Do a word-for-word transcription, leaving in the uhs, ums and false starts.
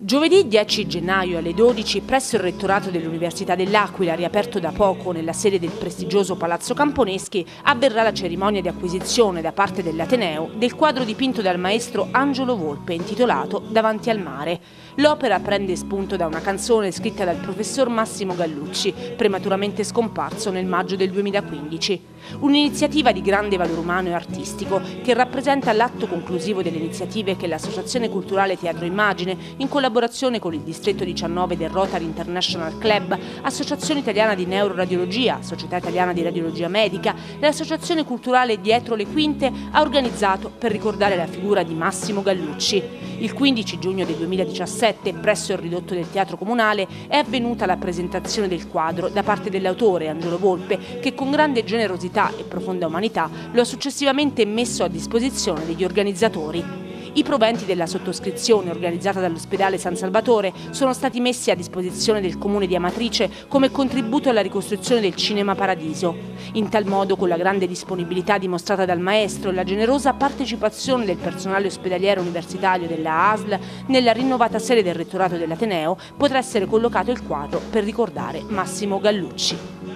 Giovedì dieci gennaio alle dodici, presso il rettorato dell'Università dell'Aquila, riaperto da poco nella sede del prestigioso Palazzo Camponeschi, avverrà la cerimonia di acquisizione da parte dell'Ateneo del quadro dipinto dal maestro Angelo Volpe intitolato Davanti al mare. L'opera prende spunto da una canzone scritta dal professor Massimo Gallucci, prematuramente scomparso nel maggio del duemilaquindici. Un'iniziativa di grande valore umano e artistico che rappresenta l'atto conclusivo delle iniziative che l'Associazione Culturale Teatro Immagine, in collaborazione con il distretto diciannove del Rotary International Club, Associazione Italiana di Neuroradiologia, Società Italiana di Radiologia Medica e l'Associazione Culturale Dietro le Quinte ha organizzato per ricordare la figura di Massimo Gallucci. Il quindici giugno del duemiladiciassette, presso il ridotto del Teatro Comunale, è avvenuta la presentazione del quadro da parte dell'autore Angelo Volpe, che con grande generosità e profonda umanità lo ha successivamente messo a disposizione degli organizzatori. I proventi della sottoscrizione organizzata dall'ospedale San Salvatore sono stati messi a disposizione del comune di Amatrice come contributo alla ricostruzione del Cinema Paradiso. In tal modo, con la grande disponibilità dimostrata dal maestro e la generosa partecipazione del personale ospedaliero universitario della A S L, nella rinnovata sede del rettorato dell'Ateneo potrà essere collocato il quadro per ricordare Massimo Gallucci.